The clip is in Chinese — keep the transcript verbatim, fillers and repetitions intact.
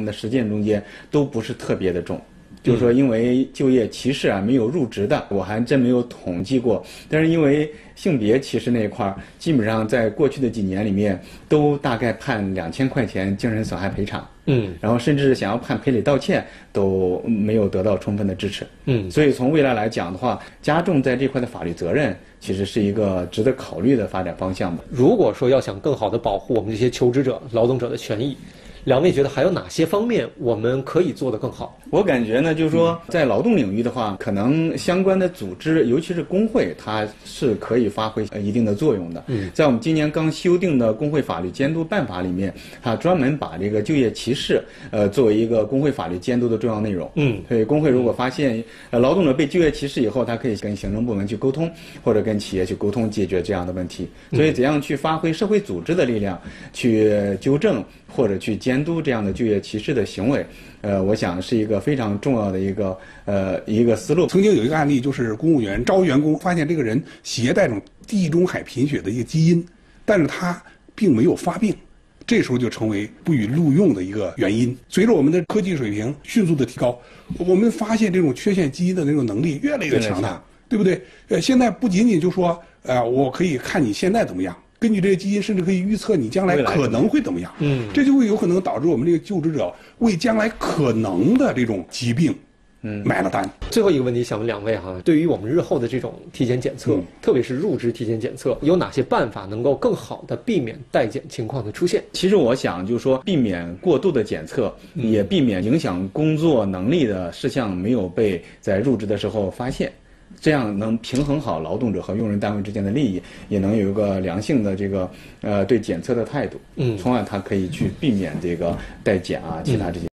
们的实践中间都不是特别的重。就是说，因为就业歧视啊，没有入职的，我还真没有统计过。但是因为性别歧视那一块儿，基本上在过去的几年里面，都大概判两千块钱精神损害赔偿。嗯，然后甚至想要判赔礼道歉都没有得到充分的支持。嗯，所以从未来来讲的话，加重在这块的法律责任，其实是一个值得考虑的发展方向吧。 如果说要想更好的保护我们这些求职者、劳动者的权益，两位觉得还有哪些方面我们可以做得更好？ 我感觉呢，就是说，在劳动领域的话，可能相关的组织，尤其是工会，它是可以发挥一定的作用的。嗯，在我们今年刚修订的工会法律监督办法里面，它专门把这个就业歧视，呃，作为一个工会法律监督的重要内容。嗯，所以工会如果发现呃劳动者被就业歧视以后，它可以跟行政部门去沟通，或者跟企业去沟通，解决这样的问题。所以，怎样去发挥社会组织的力量，去纠正或者去监督这样的就业歧视的行为，呃，我想是一个非常重要的一个呃一个思路。 曾经有一个案例，就是公务员招员工，发现这个人携带这种地中海贫血的一个基因，但是他并没有发病，这时候就成为不予录用的一个原因。随着我们的科技水平迅速的提高，我们发现这种缺陷基因的那种能力越来越强大，对不对？呃，现在不仅仅就说，呃，我可以看你现在怎么样。根据这个基因，甚至可以预测你将来可能会怎么样。嗯，这就会有可能导致我们这个就职者为将来可能的这种疾病，嗯，买了单。 最后一个问题，想问两位哈，对于我们日后的这种体检检测，嗯、特别是入职体检检测，有哪些办法能够更好的避免代检情况的出现？ 其实我想就是说，避免过度的检测，嗯、也避免影响工作能力的事项没有被在入职的时候发现。这样能平衡好劳动者和用人单位之间的利益，也能有一个良性的这个呃对检测的态度，嗯，从而它可以去避免这个代检啊，其他这些。